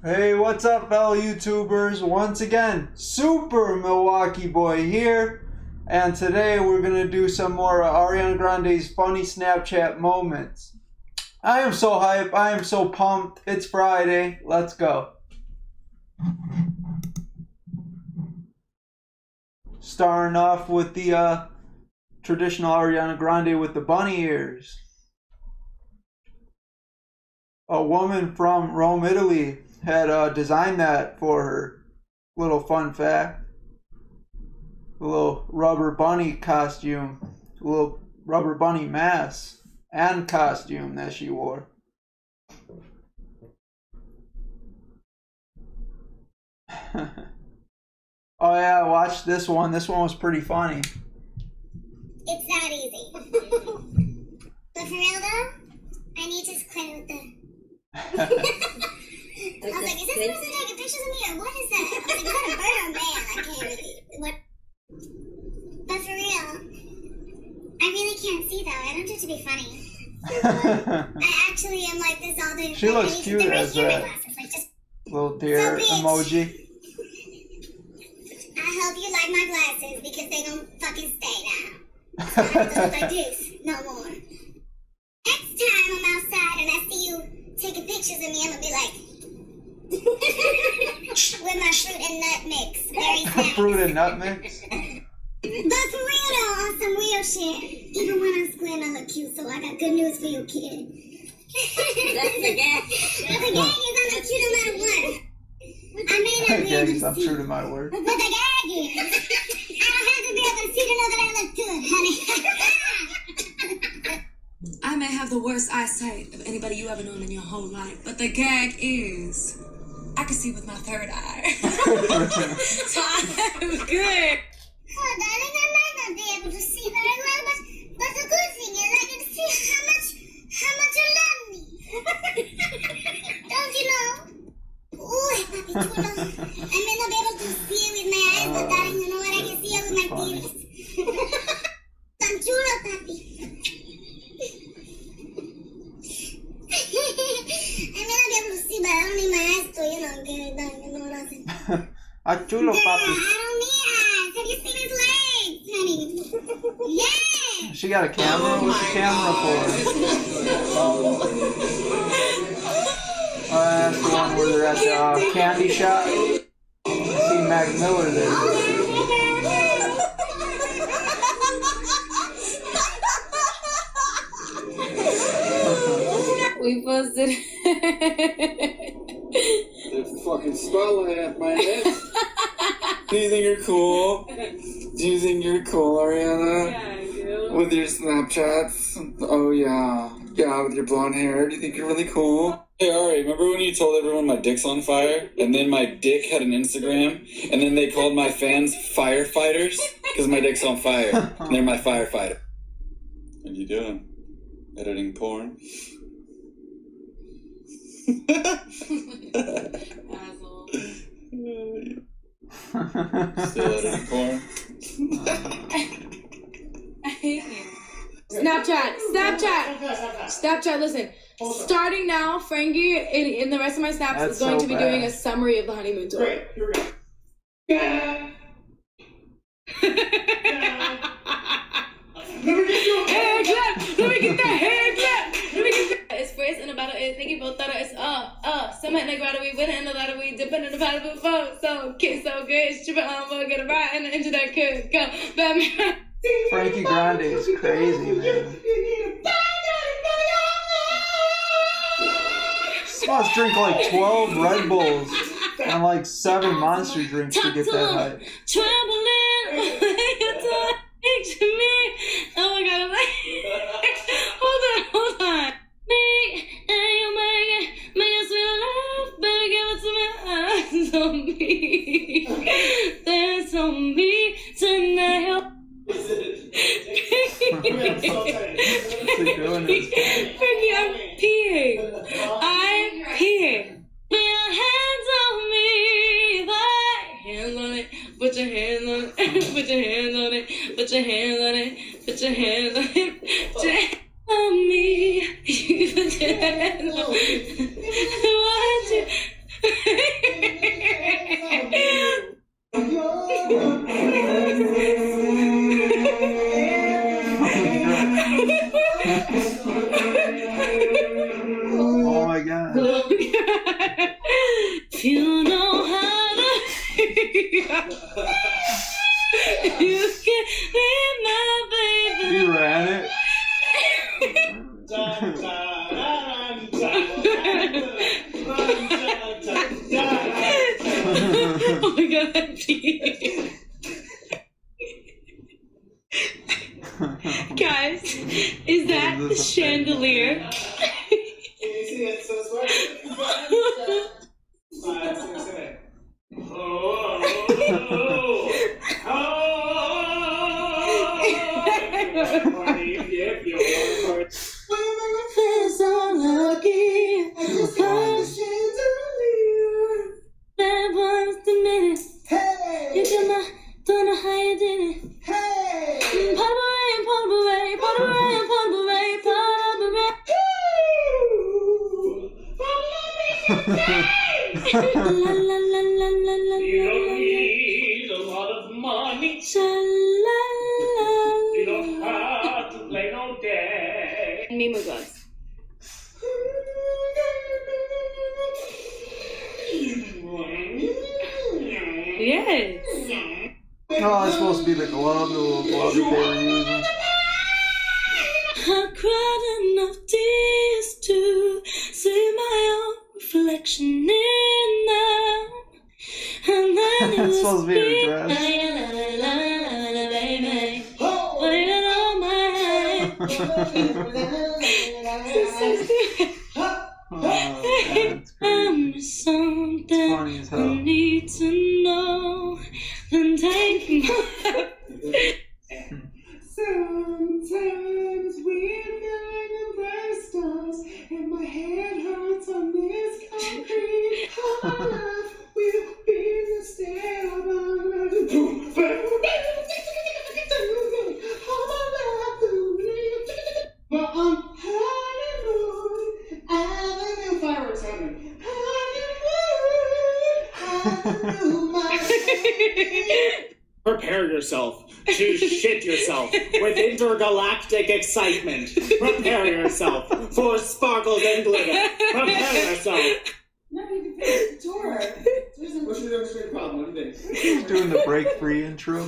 Hey, what's up, fellow YouTubers? Once again, Super Milwaukee Boy here, and today we're gonna do some more Ariana Grande's funny Snapchat moments. I am so hyped, I am so pumped. It's Friday, let's go. Starting off with the traditional Ariana Grande with the bunny ears. A woman from Rome, Italy had designed that for her. Little fun fact. A little rubber bunny costume. A little rubber bunny mask and costume that she wore. Oh yeah, watch this one. This one was pretty funny. It's not easy. But for real though, I need to quit with the... I was like, is this person taking pictures of me or what is that? I was like, is that a bird or a man? I can't really... What? But for real, I really can't see though. I don't do it to be funny. I actually am like this all day. She looks cute as that like, just little deer so emoji. I hope you like my glasses because they don't fucking stay now. So I have to look like this no more. Next time I'm outside and I see you taking pictures of me, I'm gonna be like, with my fruit and nut mix. Very nice. Fruit and nut mix? But for real though, on some real shit, even when I'm square, I look cute, so I got good news for you, kid. That's the gag. The gag is I look cute no matter what. I may not be able to I'm see, true to my word. but the gag is, I don't have to be able to see to know that I look good, honey. I may have the worst eyesight of anybody you ever known in your whole life, but the gag is, I can see with my third eye. So I'm good. Oh, darling, I might not be able to see very well, but the good thing is I can see how much you love me. Don't you know? Ooh, papi chulo. I may not be able to see it with my eyes, but darling, you know what? I can see it with my tears. Tan chulo, papi. I may not be able to see, but I don't need my eyes to, get it done. You know what I'm saying? Ah, chulo, papi. I don't need eyes. Have you seen his legs, honey? Yeah! She got a camera? What's the camera for? That's the one where they're at the candy shop. I see Mac Miller there. We posted. There's a fucking spotlight at my head. Do you think you're cool? Do you think you're cool, Ariana? Yeah, I do. With your Snapchats? Oh yeah. Yeah, with your blonde hair. Do you think you're really cool? Hey Ari, remember when you told everyone my dick's on fire? And then my dick had an Instagram? And then they called my fans firefighters? Because my dick's on fire. And they're my firefighter. What are you doing? Editing porn? Asshole. Still editing porn? I hate you. Snapchat, listen. Starting now, Frankie, in the rest of my snaps, That's is going so to be bad. doing a summary of the honeymoon tour. Great, here we go. Hair clap! Let me get that hair clap! Let me get that. It's first in the battle is thinking both thought it's some in the grotto, we went in the ladder, we dipping in the bottle before. So kiss so good, strip it on, we'll get it right in the engine that could go. Batman. Frankie Grande is crazy, man. She must drink like 12 Red Bulls and like 7 Monster drinks to get that hype. Trembling, picture me. Oh my god, I'm like, hold on. Me and you make it sweet love, better give it to me. That's on me. That's on me tonight. Frankie, I'm peeing. I'm peeing. Put your hands on me. Hands on it. Put your hands on it. Put your hands on it. Put your hands on it. Put your hands on it. Put your hands on me. You put your hands on it. Why'd you? Oh my god. If you know how to, you can be my baby. You ran it. Oh my god, guys, is that the chandelier? Can you see it? So it's working. Feels so lucky. Bad boys the minute. You got my, don't know how you did it. Pop away, pop away, pop away, pop away, pop away. La la la la la la la. You don't need a lot of money. Sha-la-la. You don't have to play no day. Mimo gloves. Yes. Oh, it's supposed to be the glove, the little glove that they were using. I cried enough tears to see my own reflection in them. And then it It's was supposed to be her dress. baby. Put it on my head. Oh, that's crazy. I'm something Funny as I hell. need to know. Then take my Sometimes we feel like the bright stars, and my head hurts on this concrete. All my life we've been the stare of our life. All my life, but I'm honeymoon. Avenue fireworks happening. Honeymoon, my Prepare yourself to shit yourself with intergalactic excitement. Prepare yourself for sparkles and glitter. Prepare yourself. No, you can finish the tour. What's your demonstrated problem? What do you think? He's doing the break free intro.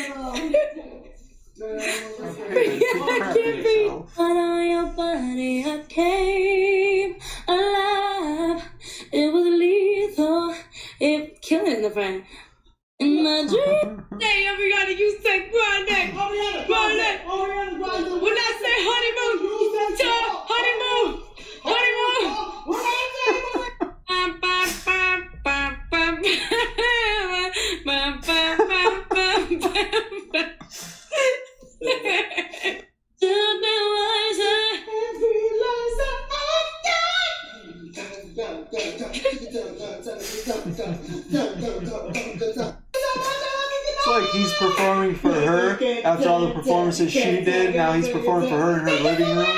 But on your body I came alive. It was lethal. It killing it in the front. In my dream. Hey, everybody, you say Grande. Grande. When I say honeymoon, tell honeymoon. Honeymoon. It's like he's performing for her after all the performances she did. Now he's performing for her in her living room.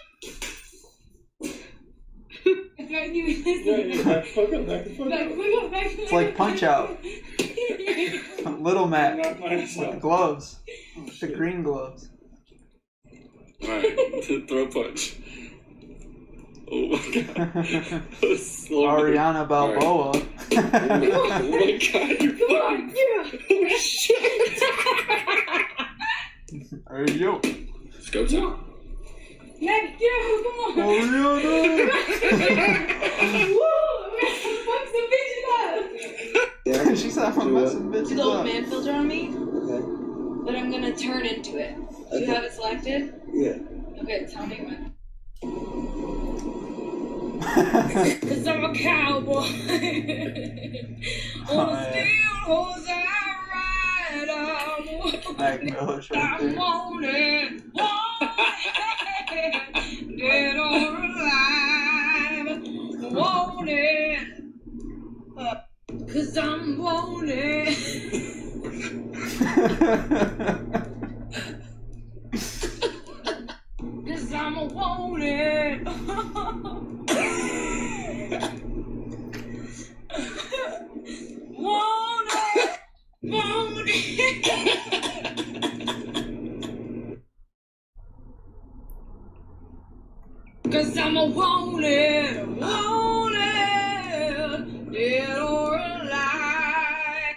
It's like Punch Out. Little Mac with the gloves, the green gloves. Alright, throw punch. Oh my god. That was slow. Ariana Balboa. Oh my god, you're fucking. Oh shit. Hey yo. Let's go time. Come on. Ariana. Fuck some bitches up. She said I'm messing Do the bitches old up. man filter on me, Okay. but I'm gonna turn into it. Do you have it selected? Yeah. Okay, tell me when. Cause I'm a cowboy. On the steel horse I ride. Mac Miller's right I'm there. wanted, dead or alive. Wanted. Cause I'm wanted. Cause I'm wanted. Wanted. Wanted. 'Cause I'm a wanted, dead or alive.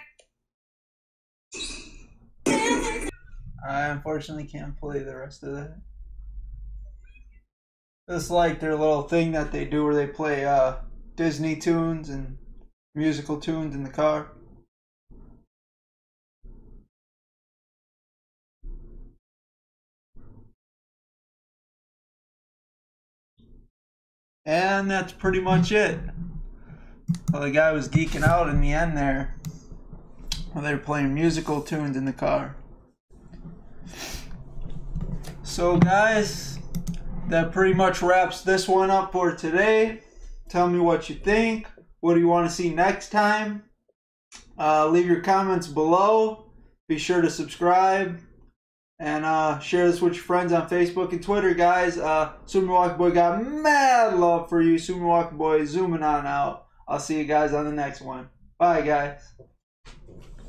I unfortunately can't play the rest of that. It's like their little thing that they do where they play Disney tunes and musical tunes in the car. And that's pretty much it. Well, the guy was geeking out in the end there. Well, they were playing musical tunes in the car. So guys, that pretty much wraps this one up for today. Tell me what you think. What do you want to see next time? Leave your comments below. Be sure to subscribe. And share this with your friends on Facebook and Twitter, guys. Super Milwaukee Boy got mad love for you. Super Milwaukee Boy zooming on out. I'll see you guys on the next one. Bye, guys.